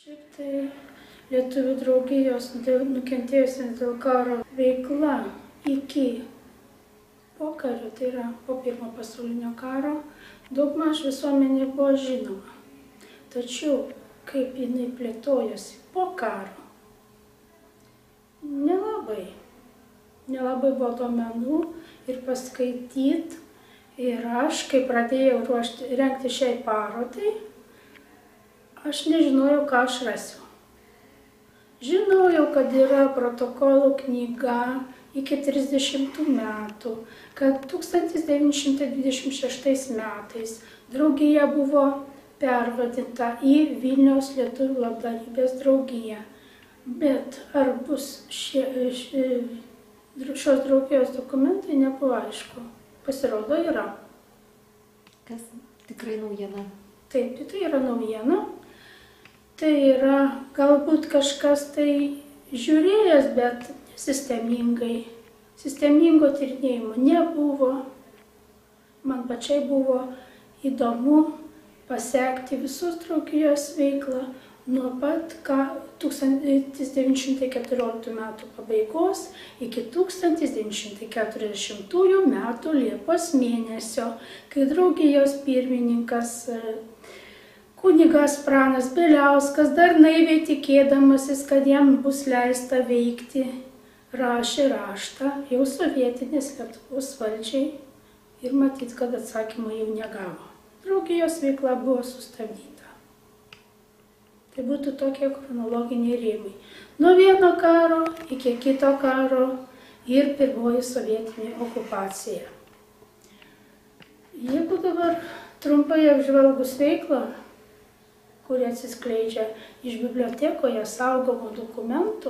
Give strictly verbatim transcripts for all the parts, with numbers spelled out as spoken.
Šiaip tai Lietuvių draugijos nukentėjusiems dėl karo veikla iki pokario, tai yra po pirmo pasaulinio karo, daugmaž visuomenė buvo žinoma. Tačiau, kaip jinai plėtojosi po karo, nelabai. Nelabai buvo duomenų ir paskaityti. Ir aš, kai pradėjau ruošti, rengti šiai parodai, aš nežinojau, ką aš rasiu. Žinojau, kad yra protokolų knyga iki trisdešimtų metų, kad tūkstantis devyni šimtai dvidešimt šeštais metais draugija buvo pervadinta į Vilniaus lietuvių labdarybės draugiją. Bet ar bus šie, šie, šios draugijos dokumentai, nebuvo aišku. Pasirodo, yra. Kas tikrai naujiena? Taip, tai yra naujiena. Tai yra galbūt kažkas tai žiūrėjęs, bet sistemingai. Sistemingo tyrinėjimo nebuvo. Man pačiai buvo įdomu pasekti visus draugijos veiklą nuo pat tūkstantis devyni šimtai keturioliktų metų pabaigos iki tūkstantis devyni šimtai keturiasdešimtųjų metų Liepos mėnesio, kai draugijos pirmininkas kunigas Pranas Bieliauskas, dar naiviai tikėdamasis, kad jam bus leista veikti, rašė raštą jau sovietinės Lietuvos valdžiai ir matyt, kad atsakymą jau negavo. Draugijos veikla buvo sustabdyta. Tai būtų tokie chronologiniai rėmai. Nuo vieno karo iki kito karo ir pirmoji sovietinė okupacija. Jeigu dabar trumpai apžvelgus veiklą, kuri atsiskleidžia iš bibliotekoje saugomų dokumentų,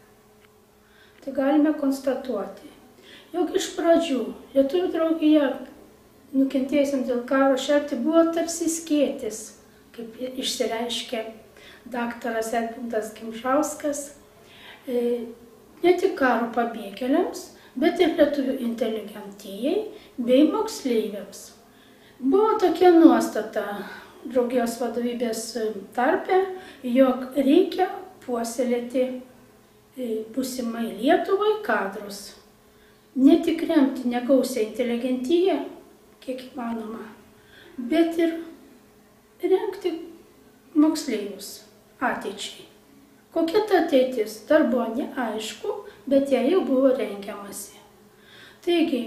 tai galime konstatuoti, jog iš pradžių Lietuvių draugija nukentėjusiems dėl karo šerti buvo tarsi skėtis, kaip išsireiškė daktaras Edmundas Gimžauskas, ne tik karo pabėgėliams, bet ir lietuvių inteligentijai bei moksleiviams. Buvo tokia nuostata draugijos vadovybės tarpe, jog reikia puoselėti būsimai Lietuvai kadrus. Ne tik remti negausią inteligentiją, kiek įmanoma, bet ir rengti moksleivius ateičiai. Kokia ta ateitis dar buvo neaišku, bet jie jau buvo rengiamasi. Taigi,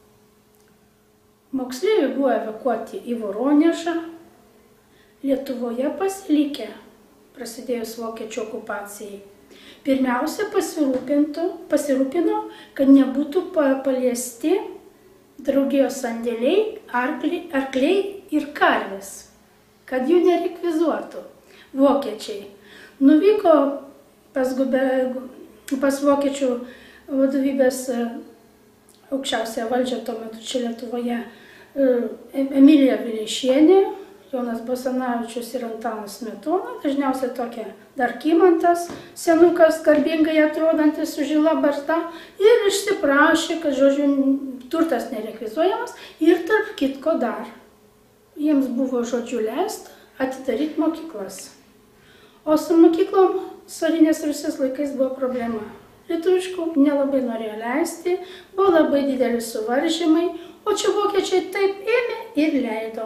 moksleiviai buvo evakuoti į Voronežą, Lietuvoje pasilikę, prasidėjus vokiečių okupacijai. Pirmiausia pasirūpino, kad nebūtų paliesti draugijos sandėliai, arkliai ir karvės, kad jų nerekvizuotų vokiečiai. Nuvyko pas, gube, pas vokiečių vadovybės aukščiausią valdžią tuo metu čia Lietuvoje Emilija Vileišienė, Jonas Basanavičius ir Antanas Smetona, dažniausiai tokia dar Kymantas, senukas, garbingai atrodantis su žila barzda, ir išsiprašė, kad, žodžiu, turtas nerekvizuojamas ir tarp kitko dar. Jiems buvo, žodžiu, leista atidaryti mokyklas. O su mokyklom carinės Rusijos laikais buvo problema. Lietuviškų nelabai norėjo leisti, buvo labai dideli suvaržymai, o čia vokiečiai taip ėmė ir leido.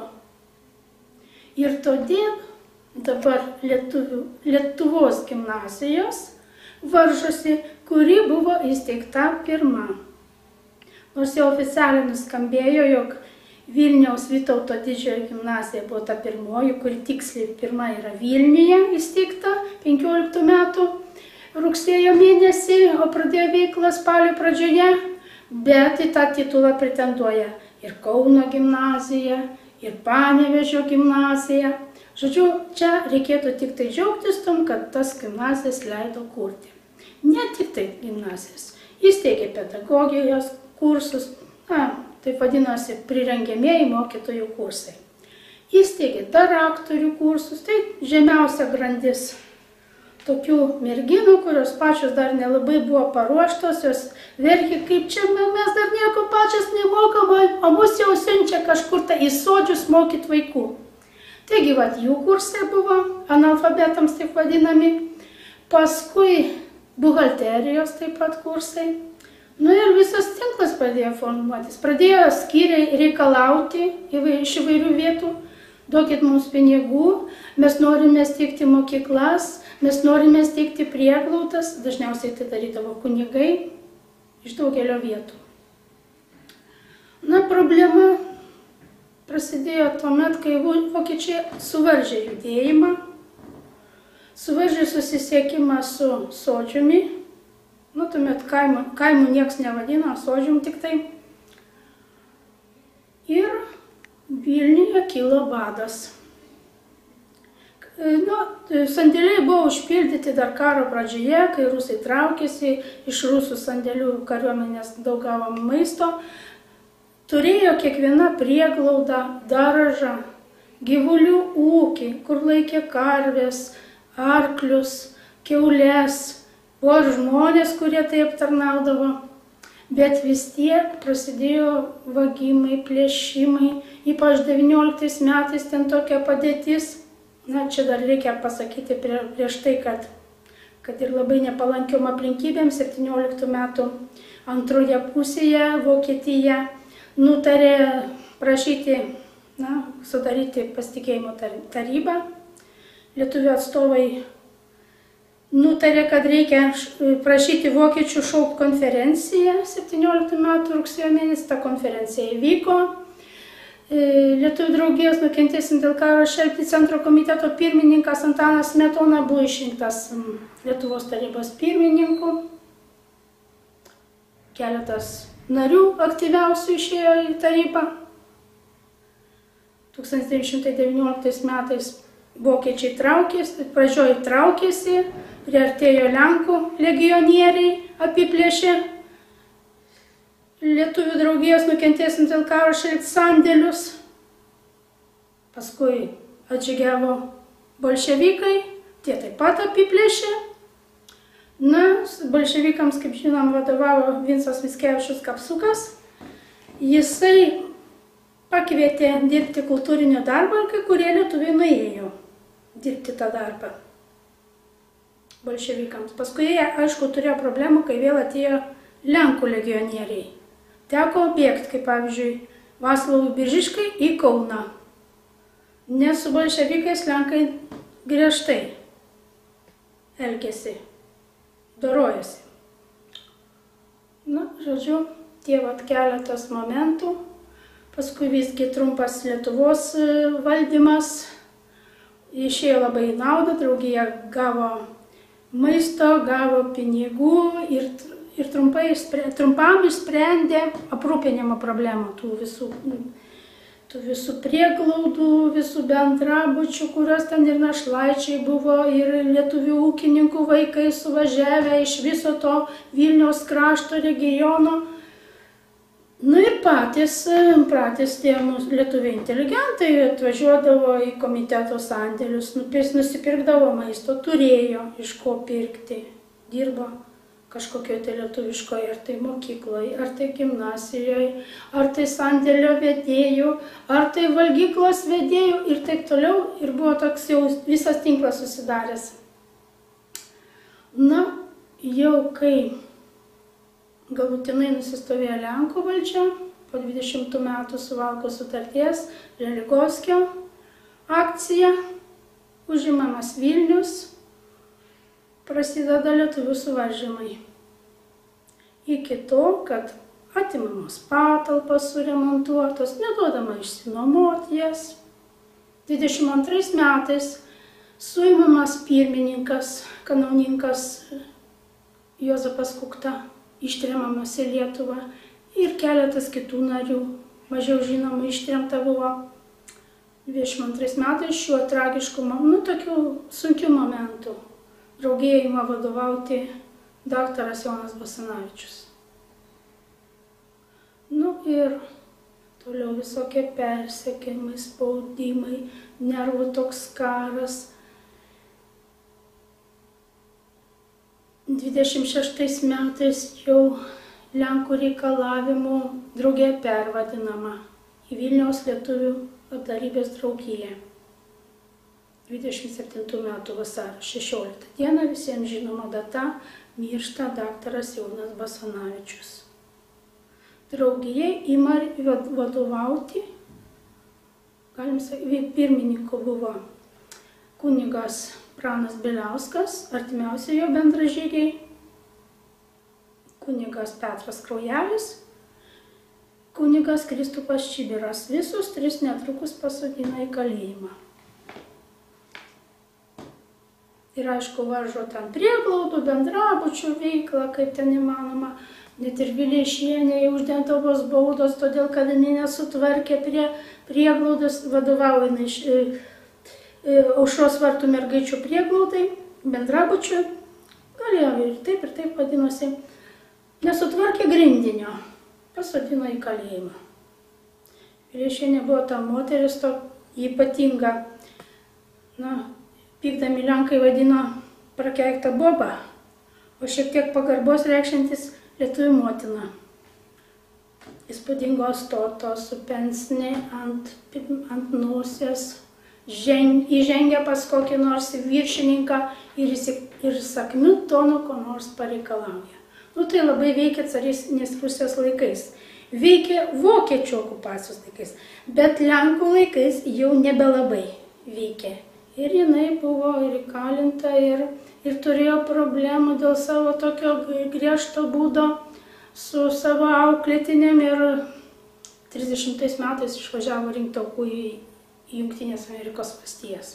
Ir todėl dabar Lietuvių, Lietuvos gimnazijos varžosi, kuri buvo įsteigta pirma. Nors jau oficialiai nuskambėjo, jog Vilniaus Vytauto didžiojo gimnazija buvo ta pirmoji, kuri tiksliai pirma yra Vilniuje įsteigta penkioliktų metų rugsėjo mėnesį, o pradėjo veiklą spalio pradžioje, bet į tą titulą pretenduoja ir Kauno gimnazija, ir Panevėžio gimnazija. Žodžiu, čia reikėtų tik tai džiaugtis tom, kad tas gimnazijas leido kurti. Ne tik tai gimnazijas. Įsteigė pedagogijos kursus, na, taip vadinosi prirengiamieji mokytojų kursai. Įsteigė dar aktorių kursus, tai žemiausia grandis tokių merginų, kurios pačios dar nelabai buvo paruoštos, jos verkė, kaip čia mes dar nieko pačias nemokam, o mus jau siunčia kažkur tai į sodžius mokyti vaikų. Taigi, vat, jų kursai buvo, analfabetams taip vadinami, paskui buhalterijos taip pat kursai. Nu ir visas tinklas pradėjo formuotis, pradėjo skyriai reikalauti iš įvairių vietų, duokit mums pinigų, mes norime steigti mokyklas, mes norime steigti prieglaudas, dažniausiai tai darydavo kunigai iš daugelio vietų. Na, problema prasidėjo tuomet, kai vokiečiai suvaržė judėjimą, suvaržė susisiekimą su Sodžiumi. Nu, tuomet kaimų, kaimų nieks nevadino, Sodžium tik tai. Ir Vilniuje kilo badas. Nu, sandėliai buvo užpildyti dar karo pradžioje, kai rusai traukėsi, iš rusų sandėlių kariuomenės daug gavo maisto. Turėjo kiekviena prieglauda, daržą, gyvulių ūkį, kur laikė karvės, arklius, kiaules, buvo ir žmonės, kurie tai aptarnaudavo, bet vis tiek prasidėjo vagimai, plėšimai, ypač devynioliktais metais ten tokia padėtis. Na, čia dar reikia pasakyti prie, prieš tai, kad, kad ir labai nepalankiom aplinkybėm septynioliktų metų antroje pusėje Vokietija nutarė prašyti, na, sudaryti pasitikėjimo tarybą. Lietuvių atstovai nutarė, kad reikia prašyti vokiečių šaukt konferenciją septynioliktų metų rugsėjo mėnesį. Ta konferencija įvyko. Lietuvių draugijos nukentėsim dėl karo šelpti centro komiteto pirmininkas Antanas Smetona buvo išrinktas Lietuvos tarybos pirmininku. Keletas narių aktyviausių išėjo į tarybą. tūkstantis devyni šimtai devynioliktais metais vokiečiai traukėsi, pradžioj traukėsi, priartėjo Lenkų legionieriai, apiplėšė Lietuvių draugijos nukentėsim dėl karo šelpti sandėlius. Paskui atžygiavo bolševikai, tie taip pat apiplėšė. Na, bolševikams, kaip žinom, vadovavo Vincas Mickevičius Kapsukas. Jisai pakvietė dirbti kultūrinio darbą ir kai kurie lietuviai nuėjo dirbti tą darbą bolševikams. Paskui jie, aišku, turėjo problemų, kai vėl atėjo Lenkų legionieriai. Teko bėgti, kaip pavyzdžiui, Vaclovui Biržiškai į Kauną. Nes su bolševikais Lenkai griežtai elgėsi, dorojasi. Na, žodžiu, tie vat keletas momentų. Paskui visgi trumpas Lietuvos valdymas išėjo labai į naudą, draugija gavo maisto, gavo pinigų ir, ir trumpai, trumpam išsprendė aprūpinimo problemą tų visų, tų visų prieglaudų, visų bendrabučių, kurios ten ir našlaičiai buvo, ir lietuvių ūkininkų vaikai suvažiavę iš viso to Vilniaus krašto regiono. Nu ir patys, patys tie lietuviai inteligentai atvažiuodavo į komiteto sandėlius, nusipirkdavo maisto, turėjo iš ko pirkti, dirbo kažkokioje tai lietuviškoje, ar tai mokykloje, ar tai gimnasijoje, ar tai sandėlio vedėjų, ar tai valgyklos vedėjų ir taip toliau. Ir buvo toks jau visas tinklas susidaręs. Na, jau kai galutinai nusistovėjo Lenkų valdžia, po dvidešimtų metų Suvalkų sutarties, Želigovskio akcija, užimamas Vilnius, prasideda lietuvių suvaržymai. Iki to, kad atimamos patalpos suremontuotos, neduodama išsinuomoti jas. dvidešimt antrais metais suimamas pirmininkas, kanauninkas Juozapas Kukta, ištremamas į Lietuvą ir keletas kitų narių, mažiau žinomų, ištremta buvo. dvidešimt antrais metais šiuo tragišku, nu, tokių sunkių momentų draugijai ima vadovauti daktaras Jonas Basanavičius. Nu ir toliau visokie persekiojimai, spaudimai, nervų toks karas. dvidešimt šeštais metais jau Lenkų reikalavimų draugija pervadinama į Vilniaus lietuvių labdarybės draugiją. dvidešimt septintų metų vasario šešioliktą dieną, visiems žinoma data, miršta daktaras Jonas Basanavičius. Draugijai ima vadovauti, galim sakyti, pirmininko buvo kunigas Pranas Bieliauskas, artimiausi jo bendražygiai, kunigas Petras Kraujelis, kunigas Kristupas Čibiras. Visus tris netrukus pasodina į kalėjimą. Ir aišku, varžo ten prieglaudų, bendrabučių veiklą, kaip ten įmanoma. Net ir Vileišienė uždėtos baudos, todėl kad jinai nesutvarkė prie prieglaudos, vadovavo jinai iš e, e, Aušros vartų mergaičių prieglaudai, bendrabučių, galėjo ir taip ir taip vadinosi, nesutvarkė grindinio, pasodino į kalėjimą. Vileišienė buvo ta moteris, to ypatinga, na, pykdami Lenkai vadino prakeiktą bobą, o šiek tiek pagarbos reikšiantis lietuvių motina. Įspūdingos tortos su pensnė ant, ant nosies, ženg, įžengia pas kokį nors viršininką ir, ir sakmių tonu ko nors pareikalauja. Nu tai labai veikia carinės Rusijos laikais. Veikia vokiečių okupacijos laikais, bet Lenkų laikais jau nebelabai veikia. Ir jinai buvo ir įkalinta, ir, ir turėjo problemų dėl savo tokio griežto būdo su savo auklėtinėm ir trisdešimtais metais išvažiavo rinkti aukų į, į Jungtinės Amerikos valstijas.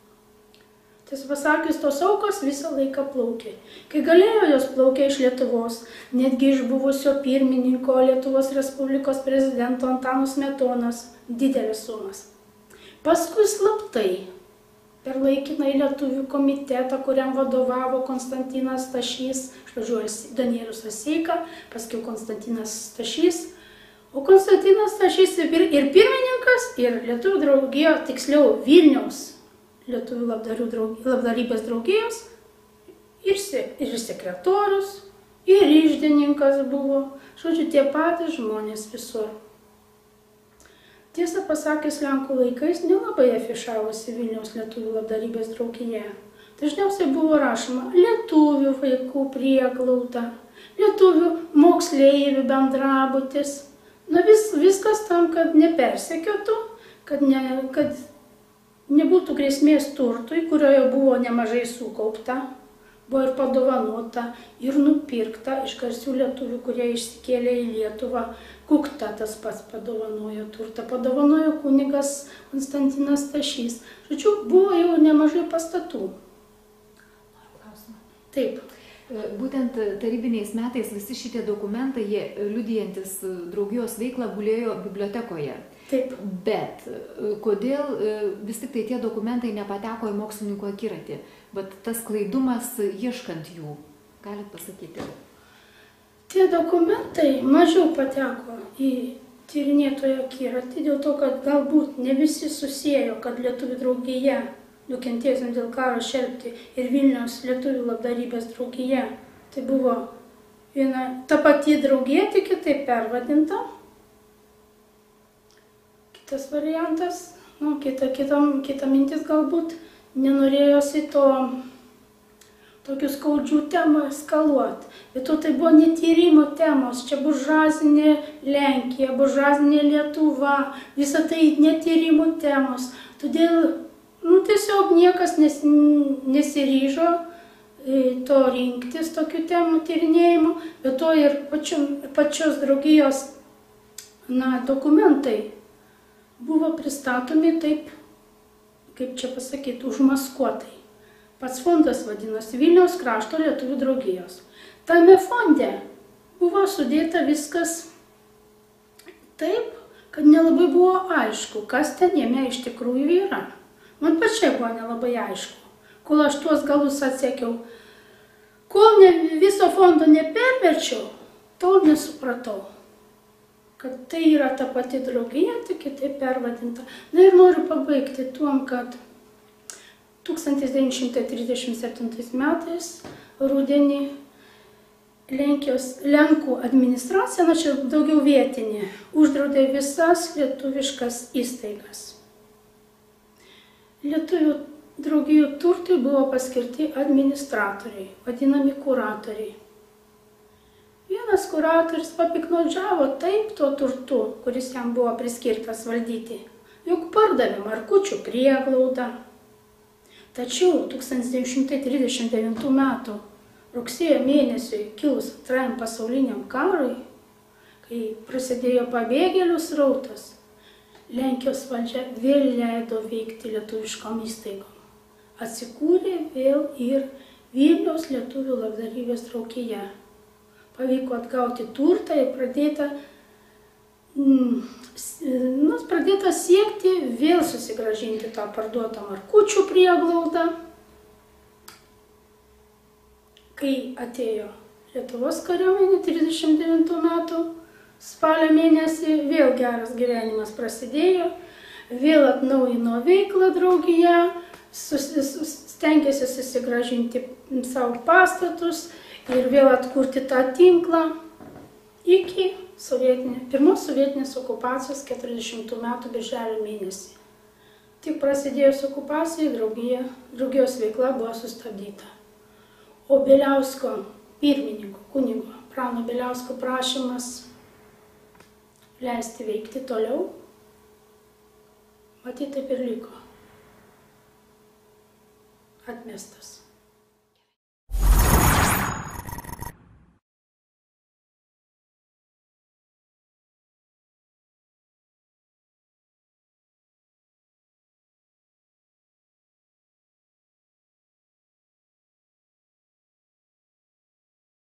Tiesą pasakius, tos aukos visą laiką plaukė. Kai galėjo, jos plaukė iš Lietuvos, netgi iš buvusio pirmininko Lietuvos Respublikos prezidento Antano Smetonos didelės sumas. Paskui slaptai per laikinai lietuvių komitetą, kuriam vadovavo Konstantinas Stašys, iš pradžių Danielius Aseika, paskui Konstantinas Stašys. O Konstantinas Stašys ir pirmininkas, ir lietuvių draugijo, tiksliau Vilniaus lietuvių labdarybės draugijos, ir, ir sekretorius, ir iždininkas buvo. Žodžiu, tie patys žmonės visur. Tiesą pasakius, Lenkų laikais nelabai afišavosi Vilniaus lietuvių labdarybės draugija. Dažniausiai buvo rašoma lietuvių vaikų prieglauda, lietuvių moksleivių bendrabutis. Na vis, viskas tam, kad nepersekiotų, kad, ne, kad nebūtų grėsmės turtui, kurioje buvo nemažai sukaupta, buvo ir padovanota, ir nupirkta iš garsių lietuvių, kurie išsikėlė į Lietuvą. Kukta tas pats padovanojo turtą, padovanojo kunigas Konstantinas Stašys. Žodžiu, buvo jau nemažai pastatų. Taip. Būtent tarybiniais metais visi šitie dokumentai, jie liudijantis draugijos veiklą, gulėjo bibliotekoje. Taip. Bet kodėl vis tik tai tie dokumentai nepateko į mokslininkų akiratį? Bet tas klaidumas ieškant jų, galit pasakyti? Tie dokumentai mažiau pateko į tyrinėtojo akiratį, dėl to, kad galbūt ne visi susiejo, kad lietuvių draugija, nukentėjusiems dėl karo šelpti, ir Vilniaus lietuvių labdarybės draugija. Tai buvo viena ta pati draugija, tik kitaip pervadinta. Kitas variantas, nu, kita, kita, kita mintis galbūt, nenorėjosi to tokių skaudžių temų eskaluoti. Bet to tai buvo netyrimo temos, čia buržuazinė Lenkija, buržuazinė Lietuva, visa tai netyrimo temos. Todėl nu, tiesiog niekas nes, nesiryžo to rinktis, tokių temų tyrinėjimo, bet to ir pačiu, pačios draugijos na, dokumentai buvo pristatomi taip, kaip čia pasakyti, užmaskuotai. Pats fondas vadinosi Vilniaus krašto lietuvių draugijos. Tame fonde buvo sudėta viskas taip, kad nelabai buvo aišku, kas ten jame iš tikrųjų yra. Man pačiai buvo nelabai aišku. Kol aš tuos galus atsekiau, kol ne, viso fondo neperverčiau, tol nesupratau, kad tai yra ta pati draugija, tik kitaip pervadinta. Na ir noriu pabaigti tuom, kad tūkstantis devyni šimtai trisdešimt septintais metais rudenį Lenkijos, Lenkų administracija, na čia daugiau vietinė, uždraudė visas lietuviškas įstaigas. Lietuvių draugijų turtui buvo paskirti administratoriai, vadinami kuratoriai. Vienas kuratorius papiknaudžiavo taip tuo turtu, kuris jam buvo priskirtas valdyti, juk pardavė Markučių prieglaudą. Tačiau tūkstantis devyni šimtai trisdešimt devintų metų rugsėjo mėnesiui kilus antrajam pasauliniam karui, kai prasidėjo pabėgėlių srautas, Lenkijos valdžia vėl leido veikti lietuviškom įstaigom. Atsikūrė vėl ir Vilniaus lietuvių labdarybės draugija. Pavyko atgauti turtą ir pradėta, mm, nu, pradėta siekti vėl susigrąžinti tą parduotą Markučių prieglaudą. Kai atėjo Lietuvos kariuomenė trisdešimt devintų metų spalio mėnesį, vėl geras gyvenimas prasidėjo, vėl atnaujino veiklą draugija, stengėsi susigrąžinti savo pastatus ir vėl atkurti tą tinklą iki sovietinė, pirmos sovietinės okupacijos keturiasdešimtų metų birželio mėnesį. Tik prasidėjus okupacijai draugija, draugijos veikla buvo sustabdyta. O Bieliausko pirmininko, kunigo Prano Bieliausko prašymas leisti veikti toliau, matyt, taip ir liko atmestas.